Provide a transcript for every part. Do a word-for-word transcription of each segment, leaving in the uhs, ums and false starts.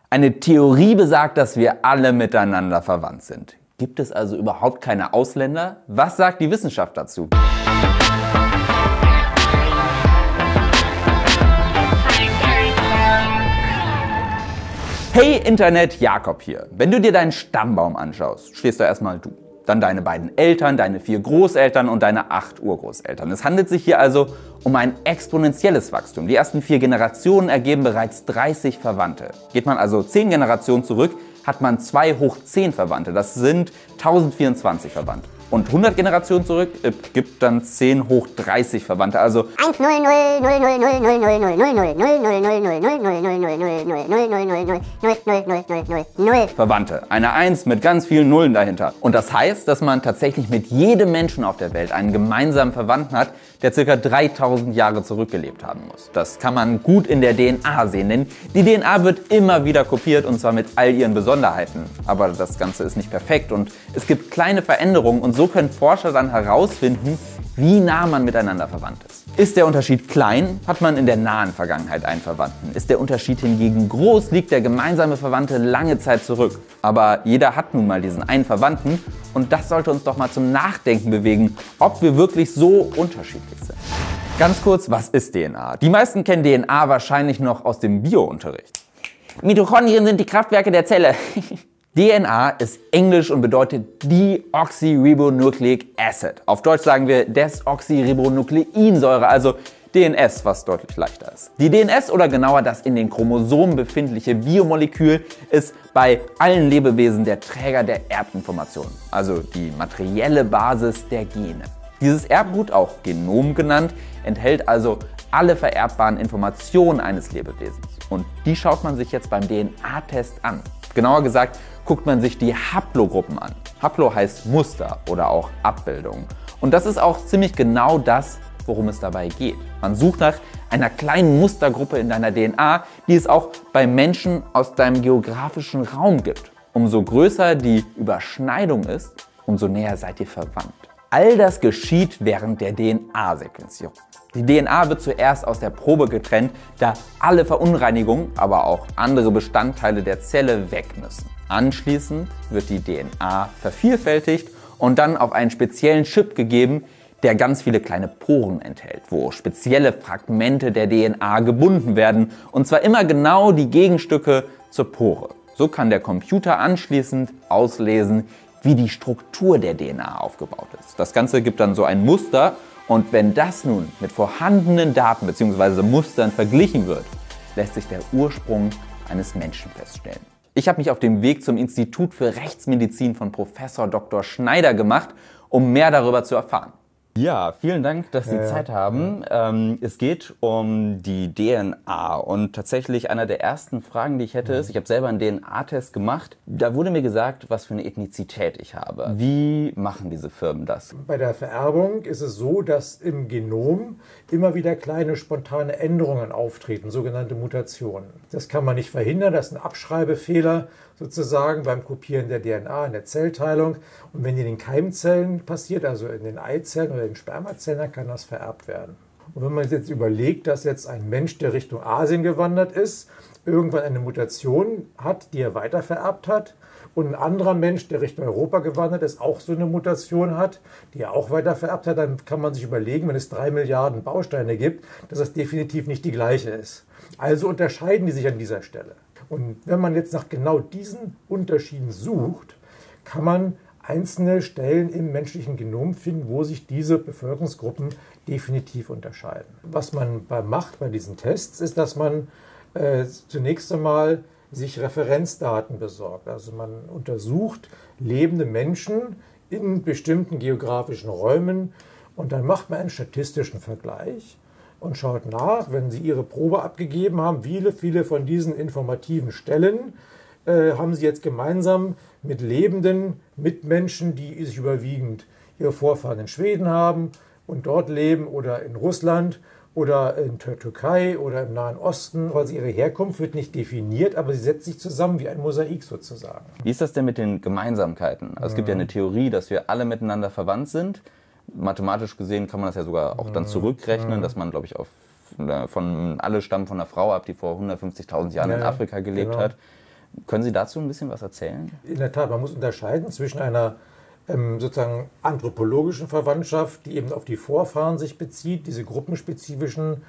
Eine Theorie besagt, dass wir alle miteinander verwandt sind. Gibt es also überhaupt keine Ausländer? Was sagt die Wissenschaft dazu? Hey Internet, Jakob hier. Wenn du dir deinen Stammbaum anschaust, stehst da erstmal du. Dann deine beiden Eltern, deine vier Großeltern und deine acht Urgroßeltern. Es handelt sich hier also um ein exponentielles Wachstum. Die ersten vier Generationen ergeben bereits dreißig Verwandte. Geht man also zehn Generationen zurück, hat man zwei hoch zehn Verwandte. Das sind tausendvierundzwanzig Verwandte. Und hundert Generationen zurück äh, gibt dann zehn hoch dreißig Verwandte, also eins null null null null null null null null null null null null null null null Verwandte. Eine eins mit ganz vielen Nullen dahinter. Und das heißt, dass man tatsächlich mit jedem Menschen auf der Welt einen gemeinsamen Verwandten hat, der ca. dreitausend Jahre zurückgelebt haben muss. Das kann man gut in der D N A sehen, denn die D N A wird immer wieder kopiert und zwar mit all ihren Besonderheiten. Aber das Ganze ist nicht perfekt und es gibt kleine Veränderungen und so können Forscher dann herausfinden, wie nah man miteinander verwandt ist. Ist der Unterschied klein, hat man in der nahen Vergangenheit einen Verwandten. Ist der Unterschied hingegen groß, liegt der gemeinsame Verwandte lange Zeit zurück. Aber jeder hat nun mal diesen einen Verwandten und das sollte uns doch mal zum Nachdenken bewegen, ob wir wirklich so unterschiedlich sind. Ganz kurz, was ist D N A? Die meisten kennen D N A wahrscheinlich noch aus dem Biounterricht. Mitochondrien sind die Kraftwerke der Zelle. D N A ist Englisch und bedeutet Deoxyribonucleic Acid. Auf Deutsch sagen wir Desoxyribonukleinsäure, also D N S, was deutlich leichter ist. Die D N S oder genauer das in den Chromosomen befindliche Biomolekül ist bei allen Lebewesen der Träger der Erbinformation, also die materielle Basis der Gene. Dieses Erbgut, auch Genom genannt, enthält also alle vererbbaren Informationen eines Lebewesens. Und die schaut man sich jetzt beim D N A-Test an. Genauer gesagt, guckt man sich die Haplogruppen an. Haplo heißt Muster oder auch Abbildung. Und das ist auch ziemlich genau das, worum es dabei geht. Man sucht nach einer kleinen Mustergruppe in deiner D N A, die es auch bei Menschen aus deinem geografischen Raum gibt. Umso größer die Überschneidung ist, umso näher seid ihr verwandt. All das geschieht während der D N A-Sequenzierung. Die D N A wird zuerst aus der Probe getrennt, da alle Verunreinigungen, aber auch andere Bestandteile der Zelle weg müssen. Anschließend wird die D N A vervielfältigt und dann auf einen speziellen Chip gegeben, der ganz viele kleine Poren enthält, wo spezielle Fragmente der D N A gebunden werden, und zwar immer genau die Gegenstücke zur Pore. So kann der Computer anschließend auslesen, wie die Struktur der D N A aufgebaut ist. Das Ganze gibt dann so ein Muster und wenn das nun mit vorhandenen Daten bzw. Mustern verglichen wird, lässt sich der Ursprung eines Menschen feststellen. Ich habe mich auf dem Weg zum Institut für Rechtsmedizin von Professor Doktor Schneider gemacht, um mehr darüber zu erfahren. Ja, vielen Dank, dass Sie ja, Zeit haben. Ja. Ähm, es geht um die D N A und tatsächlich einer der ersten Fragen, die ich hätte, ist, ich habe selber einen D N A-Test gemacht. Da wurde mir gesagt, was für eine Ethnizität ich habe. Wie machen diese Firmen das? Bei der Vererbung ist es so, dass im Genom immer wieder kleine spontane Änderungen auftreten, sogenannte Mutationen. Das kann man nicht verhindern, das ist ein Abschreibefehler sozusagen beim Kopieren der D N A in der Zellteilung. Und wenn die in den Keimzellen passiert, also in den Eizellen oder in den Spermazellen, dann kann das vererbt werden. Und wenn man jetzt überlegt, dass jetzt ein Mensch, der Richtung Asien gewandert ist, irgendwann eine Mutation hat, die er weitervererbt hat, und ein anderer Mensch, der Richtung Europa gewandert ist, auch so eine Mutation hat, die er auch weitervererbt hat, dann kann man sich überlegen, wenn es drei Milliarden Bausteine gibt, dass das definitiv nicht die gleiche ist. Also unterscheiden die sich an dieser Stelle. Und wenn man jetzt nach genau diesen Unterschieden sucht, kann man einzelne Stellen im menschlichen Genom finden, wo sich diese Bevölkerungsgruppen definitiv unterscheiden. Was man macht bei diesen Tests, ist, dass man äh, zunächst einmal sich Referenzdaten besorgt. Also man untersucht lebende Menschen in bestimmten geografischen Räumen und dann macht man einen statistischen Vergleich und schaut nach, wenn Sie Ihre Probe abgegeben haben, viele, viele von diesen informativen Stellen äh, haben Sie jetzt gemeinsam mit lebenden Mitmenschen, die sich überwiegend ihre Vorfahren in Schweden haben und dort leben oder in Russland oder in der Türkei oder im Nahen Osten. Also ihre Herkunft wird nicht definiert, aber sie setzt sich zusammen wie ein Mosaik sozusagen. Wie ist das denn mit den Gemeinsamkeiten? Also es gibt ja eine Theorie, dass wir alle miteinander verwandt sind. Mathematisch gesehen kann man das ja sogar auch dann zurückrechnen, dass man, glaube ich, auf, von alle stammen von einer Frau ab, die vor hundertfünfzigtausend Jahren ja, in Afrika gelebt genau. hat. Können Sie dazu ein bisschen was erzählen? In der Tat, man muss unterscheiden zwischen einer ähm, sozusagen anthropologischen Verwandtschaft, die eben auf die Vorfahren sich bezieht, diese gruppenspezifischen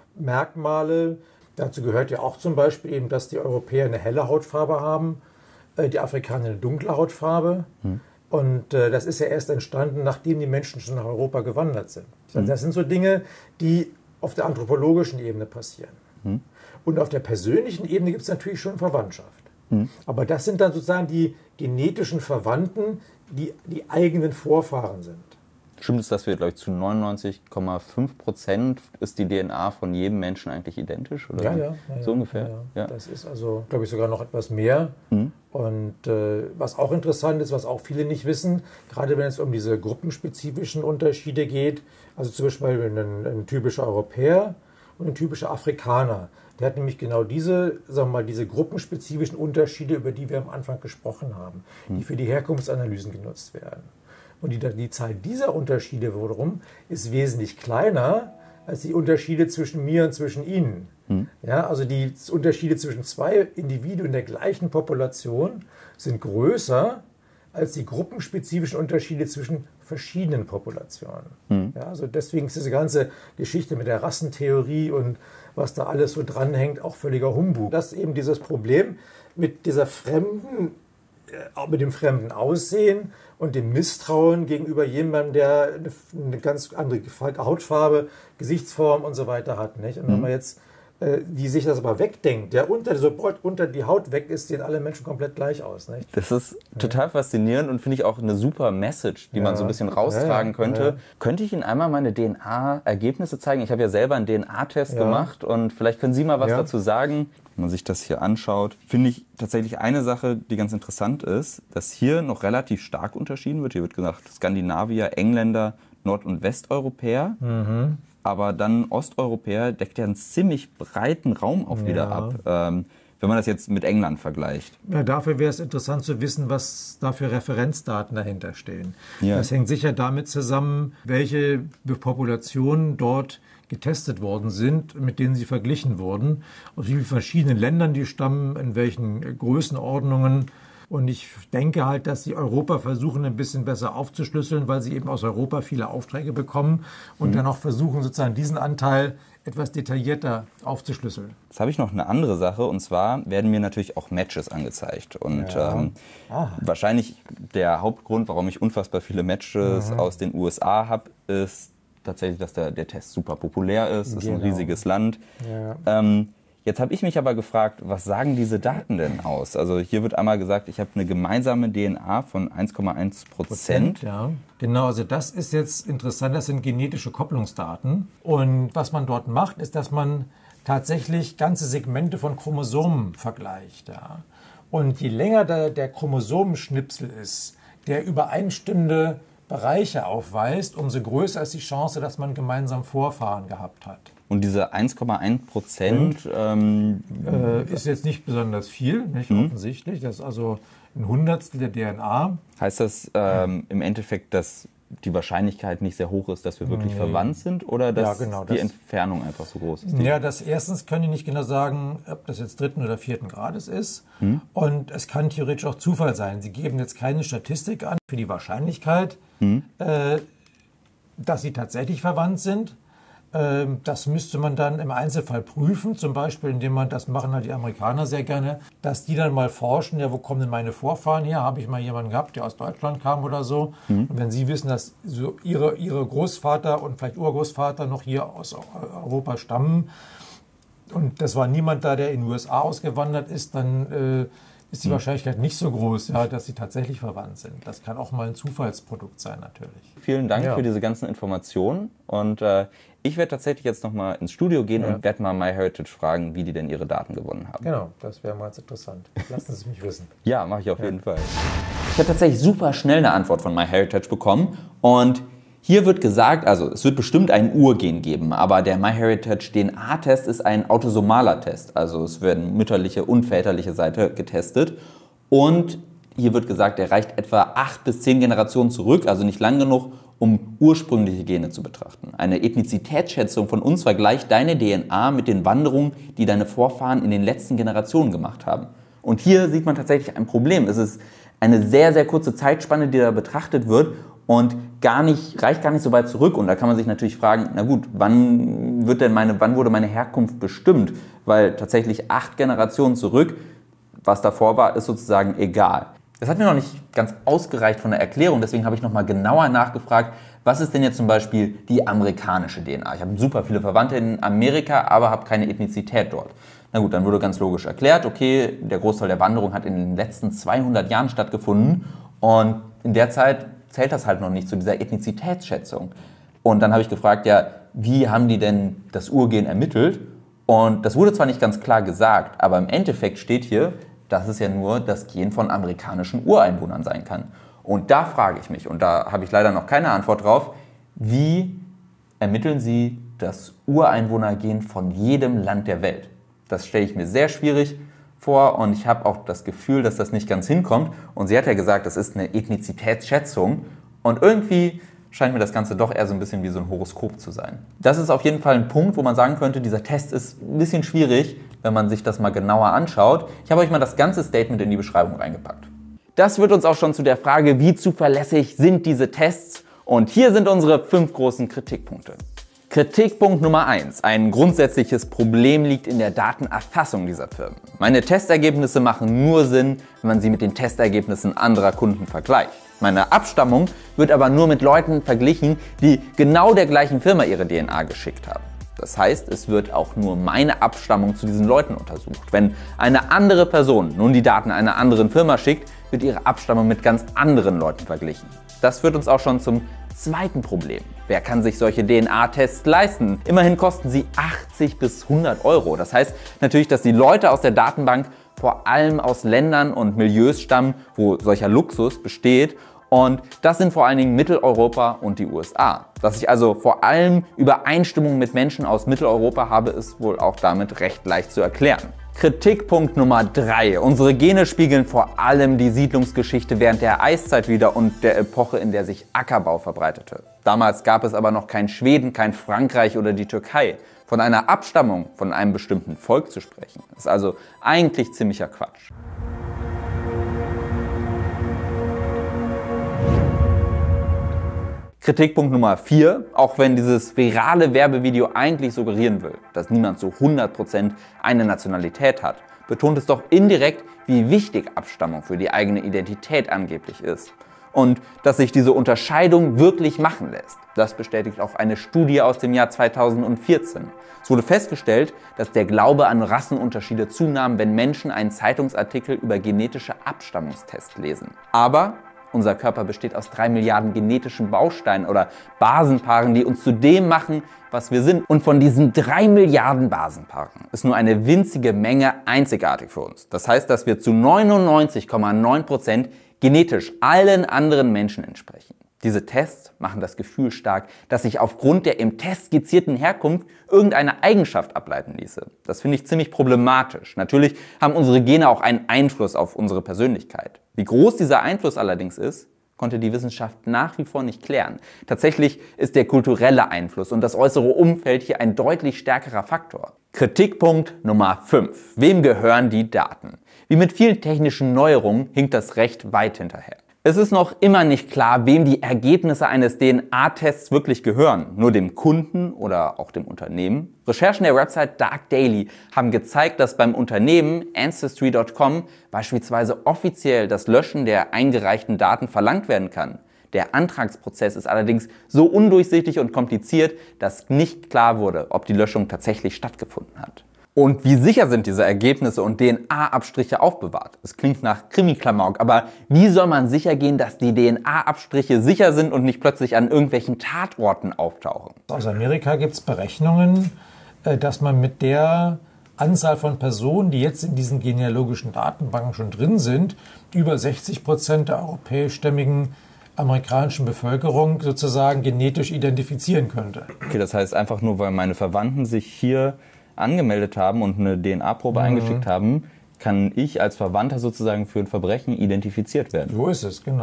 Merkmale. Dazu gehört ja auch zum Beispiel eben, dass die Europäer eine helle Hautfarbe haben, äh, die Afrikaner eine dunkle Hautfarbe. Hm. Und äh, das ist ja erst entstanden, nachdem die Menschen schon nach Europa gewandert sind. Hm. Das sind so Dinge, die auf der anthropologischen Ebene passieren. Hm. Und auf der persönlichen Ebene gibt es natürlich schon Verwandtschaft. Hm. Aber das sind dann sozusagen die genetischen Verwandten, die die eigenen Vorfahren sind. Stimmt es, dass wir, glaube ich, zu neunundneunzig Komma fünf Prozent ist die D N A von jedem Menschen eigentlich identisch? Oder ja, ja, ja. So ungefähr? Ja, ja. Ja. Das ist also, glaube ich, sogar noch etwas mehr. Mhm. Und äh, was auch interessant ist, was auch viele nicht wissen, gerade wenn es um diese gruppenspezifischen Unterschiede geht, also zum Beispiel ein, ein typischer Europäer und ein typischer Afrikaner, der hat nämlich genau diese, sagen wir mal, diese gruppenspezifischen Unterschiede, über die wir am Anfang gesprochen haben, mhm. die für die Herkunftsanalysen genutzt werden. Und die, die Zahl dieser Unterschiede wiederum ist wesentlich kleiner als die Unterschiede zwischen mir und zwischen Ihnen. Hm. Ja, also die Unterschiede zwischen zwei Individuen der gleichen Population sind größer als die gruppenspezifischen Unterschiede zwischen verschiedenen Populationen. Hm. Ja, also deswegen ist diese ganze Geschichte mit der Rassentheorie und was da alles so dranhängt auch völliger Humbug. Das ist eben dieses Problem mit dieser fremden auch mit dem fremden Aussehen und dem Misstrauen gegenüber jemandem, der eine ganz andere Hautfarbe, Gesichtsform und so weiter hat. Nicht? Und wenn man jetzt, äh, die sich das aber wegdenkt, der unter, sobald unter die Haut weg ist, sehen alle Menschen komplett gleich aus. Nicht? Das ist total ja. faszinierend und finde ich auch eine super Message, die ja. man so ein bisschen raustragen ja, ja. könnte. Ja. Könnte ich Ihnen einmal meine D N A-Ergebnisse zeigen? Ich habe ja selber einen D N A-Test ja. gemacht und vielleicht können Sie mal was ja. dazu sagen. Wenn man sich das hier anschaut, finde ich tatsächlich eine Sache, die ganz interessant ist, dass hier noch relativ stark unterschieden wird. Hier wird gesagt, Skandinavier, Engländer, Nord- und Westeuropäer. Mhm. Aber dann Osteuropäer deckt ja einen ziemlich breiten Raum auch wieder ja. ab, ähm, wenn man das jetzt mit England vergleicht. Ja, dafür wäre es interessant zu wissen, was da für Referenzdaten dahinter stehen. Ja. Das hängt sicher damit zusammen, welche Populationen dort getestet worden sind, mit denen sie verglichen wurden, aus wie vielen verschiedenen Ländern die stammen, in welchen Größenordnungen. Und ich denke halt, dass sie Europa versuchen, ein bisschen besser aufzuschlüsseln, weil sie eben aus Europa viele Aufträge bekommen und mhm. dann auch versuchen, sozusagen diesen Anteil etwas detaillierter aufzuschlüsseln. Jetzt habe ich noch eine andere Sache, und zwar werden mir natürlich auch Matches angezeigt. Und ja. ähm, wahrscheinlich der Hauptgrund, warum ich unfassbar viele Matches mhm. aus den U S A habe, ist tatsächlich, dass der, der Test super populär ist. Es ist genau. ein riesiges Land. Ja. Ähm, jetzt habe ich mich aber gefragt, was sagen diese Daten denn aus? Also hier wird einmal gesagt, ich habe eine gemeinsame D N A von eins Komma eins Prozent. Ja, genau. Also das ist jetzt interessant. Das sind genetische Kopplungsdaten. Und was man dort macht, ist, dass man tatsächlich ganze Segmente von Chromosomen vergleicht. Ja. Und je länger der, der Chromosomenschnipsel ist, der übereinstimmende Bereiche aufweist, umso größer ist die Chance, dass man gemeinsam Vorfahren gehabt hat. Und diese eins Komma eins Prozent ähm, äh, ist jetzt nicht besonders viel, nicht mhm. offensichtlich. Das ist also ein Hundertstel der D N A. Heißt das ähm, im Endeffekt, dass die Wahrscheinlichkeit nicht sehr hoch ist, dass wir wirklich nee. verwandt sind, oder dass ja, genau, die das Entfernung einfach so groß ist? Ja, das erstens können die nicht genau sagen, ob das jetzt dritten oder vierten Grades ist. Hm. Und es kann theoretisch auch Zufall sein. Sie geben jetzt keine Statistik an für die Wahrscheinlichkeit, hm. äh, dass sie tatsächlich verwandt sind. Äh, das müsste man dann im Einzelfall prüfen, zum Beispiel, indem man, das machen halt die Amerikaner sehr gerne, dass die dann mal forschen, ja, wo kommen denn meine Vorfahren her? Habe ich mal jemanden gehabt, der aus Deutschland kam oder so? Mhm. Und wenn sie wissen, dass so ihre, ihre Großvater und vielleicht Urgroßvater noch hier aus Europa stammen und das war niemand da, der in den U S A ausgewandert ist, dann äh, ist die Wahrscheinlichkeit nicht so groß, ja, dass sie tatsächlich verwandt sind. Das kann auch mal ein Zufallsprodukt sein, natürlich. Vielen Dank ja. für diese ganzen Informationen. Und äh, ich werde tatsächlich jetzt nochmal ins Studio gehen ja. und werde mal MyHeritage fragen, wie die denn ihre Daten gewonnen haben. Genau, das wäre mal interessant. Lassen Sie es mich wissen. Ja, mache ich auf ja. jeden Fall. Ich habe tatsächlich super schnell eine Antwort von MyHeritage bekommen. Und hier wird gesagt, also es wird bestimmt ein Urgen geben, aber der MyHeritage D N A-Test ist ein autosomaler Test. Also es werden mütterliche und väterliche Seite getestet. Und hier wird gesagt, er reicht etwa acht bis zehn Generationen zurück, also nicht lang genug, um ursprüngliche Gene zu betrachten. Eine Ethnizitätsschätzung von uns vergleicht deine D N A mit den Wanderungen, die deine Vorfahren in den letzten Generationen gemacht haben. Und hier sieht man tatsächlich ein Problem. Es ist eine sehr, sehr kurze Zeitspanne, die da betrachtet wird und gar nicht, reicht gar nicht so weit zurück. Und da kann man sich natürlich fragen, na gut, wann wird denn meine, wann wurde meine Herkunft bestimmt? Weil tatsächlich acht Generationen zurück, was davor war, ist sozusagen egal. Das hat mir noch nicht ganz ausgereicht von der Erklärung, deswegen habe ich noch mal genauer nachgefragt, was ist denn jetzt zum Beispiel die amerikanische D N A? Ich habe super viele Verwandte in Amerika, aber habe keine Ethnizität dort. Na gut, dann wurde ganz logisch erklärt, okay, der Großteil der Wanderung hat in den letzten zweihundert Jahren stattgefunden und in der Zeit zählt das halt noch nicht zu dieser Ethnizitätsschätzung. Und dann habe ich gefragt, ja, wie haben die denn das Urgen ermittelt? Und das wurde zwar nicht ganz klar gesagt, aber im Endeffekt steht hier, dass es ja nur das Gen von amerikanischen Ureinwohnern sein kann. Und da frage ich mich, und da habe ich leider noch keine Antwort drauf, wie ermitteln Sie das Ureinwohnergen von jedem Land der Welt? Das stelle ich mir sehr schwierig vor und ich habe auch das Gefühl, dass das nicht ganz hinkommt. Und sie hat ja gesagt, das ist eine Ethnizitätsschätzung und irgendwie scheint mir das Ganze doch eher so ein bisschen wie so ein Horoskop zu sein. Das ist auf jeden Fall ein Punkt, wo man sagen könnte, dieser Test ist ein bisschen schwierig, wenn man sich das mal genauer anschaut. Ich habe euch mal das ganze Statement in die Beschreibung reingepackt. Das führt uns auch schon zu der Frage, wie zuverlässig sind diese Tests? Und hier sind unsere fünf großen Kritikpunkte. Kritikpunkt Nummer eins. Ein grundsätzliches Problem liegt in der Datenerfassung dieser Firmen. Meine Testergebnisse machen nur Sinn, wenn man sie mit den Testergebnissen anderer Kunden vergleicht. Meine Abstammung wird aber nur mit Leuten verglichen, die genau der gleichen Firma ihre D N A geschickt haben. Das heißt, es wird auch nur meine Abstammung zu diesen Leuten untersucht. Wenn eine andere Person nun die Daten einer anderen Firma schickt, wird ihre Abstammung mit ganz anderen Leuten verglichen. Das führt uns auch schon zum zweiten Problem. Wer kann sich solche D N A-Tests leisten? Immerhin kosten sie achtzig bis hundert Euro. Das heißt natürlich, dass die Leute aus der Datenbank vor allem aus Ländern und Milieus stammen, wo solcher Luxus besteht. Und das sind vor allen Dingen Mitteleuropa und die U S A. Dass ich also vor allem Übereinstimmung mit Menschen aus Mitteleuropa habe, ist wohl auch damit recht leicht zu erklären. Kritikpunkt Nummer drei. Unsere Gene spiegeln vor allem die Siedlungsgeschichte während der Eiszeit wider und der Epoche, in der sich Ackerbau verbreitete. Damals gab es aber noch kein Schweden, kein Frankreich oder die Türkei. Von einer Abstammung von einem bestimmten Volk zu sprechen, ist also eigentlich ziemlicher Quatsch. Kritikpunkt Nummer vier, auch wenn dieses virale Werbevideo eigentlich suggerieren will, dass niemand zu hundert Prozent eine Nationalität hat, betont es doch indirekt, wie wichtig Abstammung für die eigene Identität angeblich ist. Und dass sich diese Unterscheidung wirklich machen lässt. Das bestätigt auch eine Studie aus dem Jahr zweitausendvierzehn. Es wurde festgestellt, dass der Glaube an Rassenunterschiede zunahm, wenn Menschen einen Zeitungsartikel über genetische Abstammungstests lesen. Aber unser Körper besteht aus drei Milliarden genetischen Bausteinen oder Basenpaaren, die uns zu dem machen, was wir sind. Und von diesen drei Milliarden Basenpaaren ist nur eine winzige Menge einzigartig für uns. Das heißt, dass wir zu neunundneunzig Komma neun Prozent genetisch allen anderen Menschen entsprechen. Diese Tests machen das Gefühl stark, dass sich aufgrund der im Test skizzierten Herkunft irgendeine Eigenschaft ableiten ließe. Das finde ich ziemlich problematisch. Natürlich haben unsere Gene auch einen Einfluss auf unsere Persönlichkeit. Wie groß dieser Einfluss allerdings ist, konnte die Wissenschaft nach wie vor nicht klären. Tatsächlich ist der kulturelle Einfluss und das äußere Umfeld hier ein deutlich stärkerer Faktor. Kritikpunkt Nummer fünf. Wem gehören die Daten? Wie mit vielen technischen Neuerungen hinkt das recht weit hinterher. Es ist noch immer nicht klar, wem die Ergebnisse eines D N A-Tests wirklich gehören. Nur dem Kunden oder auch dem Unternehmen. Recherchen der Website Dark Daily haben gezeigt, dass beim Unternehmen Ancestry Punkt com beispielsweise offiziell das Löschen der eingereichten Daten verlangt werden kann. Der Antragsprozess ist allerdings so undurchsichtig und kompliziert, dass nicht klar wurde, ob die Löschung tatsächlich stattgefunden hat. Und wie sicher sind diese Ergebnisse und D N A-Abstriche aufbewahrt? Es klingt nach Krimi-Klamauk, aber wie soll man sicher gehen, dass die D N A-Abstriche sicher sind und nicht plötzlich an irgendwelchen Tatorten auftauchen? Aus Amerika gibt es Berechnungen, dass man mit der Anzahl von Personen, die jetzt in diesen genealogischen Datenbanken schon drin sind, über sechzig Prozent der europäischstämmigen amerikanischen Bevölkerung sozusagen genetisch identifizieren könnte. Okay, das heißt einfach nur, weil meine Verwandten sich hier angemeldet haben und eine D N A-Probe mhm. eingeschickt haben, kann ich als Verwandter sozusagen für ein Verbrechen identifiziert werden. So ist es, genau.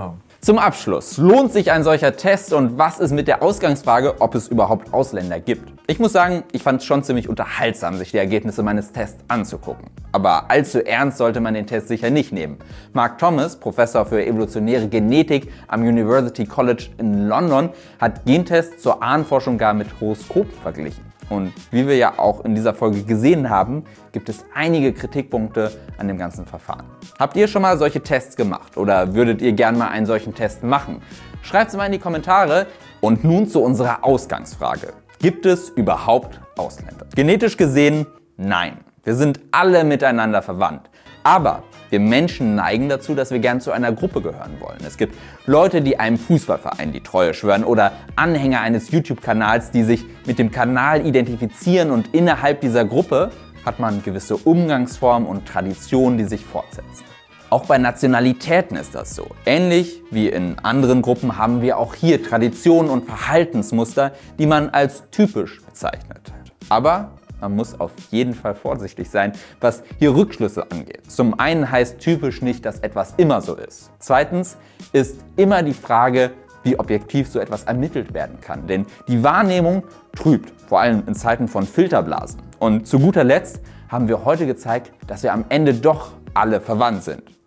Zum Abschluss, lohnt sich ein solcher Test und was ist mit der Ausgangsfrage, ob es überhaupt Ausländer gibt? Ich muss sagen, ich fand es schon ziemlich unterhaltsam, sich die Ergebnisse meines Tests anzugucken. Aber allzu ernst sollte man den Test sicher nicht nehmen. Mark Thomas, Professor für evolutionäre Genetik am University College in London, hat Gentests zur Ahnenforschung gar mit Horoskopen verglichen. Und wie wir ja auch in dieser Folge gesehen haben, gibt es einige Kritikpunkte an dem ganzen Verfahren. Habt ihr schon mal solche Tests gemacht oder würdet ihr gern mal einen solchen Test machen? Schreibt es mal in die Kommentare. Und nun zu unserer Ausgangsfrage. Gibt es überhaupt Ausländer? Genetisch gesehen, nein. Wir sind alle miteinander verwandt. Aber wir Menschen neigen dazu, dass wir gern zu einer Gruppe gehören wollen. Es gibt Leute, die einem Fußballverein die Treue schwören oder Anhänger eines YouTube-Kanals, die sich mit dem Kanal identifizieren, und innerhalb dieser Gruppe hat man gewisse Umgangsformen und Traditionen, die sich fortsetzen. Auch bei Nationalitäten ist das so. Ähnlich wie in anderen Gruppen haben wir auch hier Traditionen und Verhaltensmuster, die man als typisch bezeichnet. Aber man muss auf jeden Fall vorsichtig sein, was hier Rückschlüsse angeht. Zum einen heißt typisch nicht, dass etwas immer so ist. Zweitens ist immer die Frage, wie objektiv so etwas ermittelt werden kann. Denn die Wahrnehmung trübt, vor allem in Zeiten von Filterblasen. Und zu guter Letzt haben wir heute gezeigt, dass wir am Ende doch alle verwandt sind.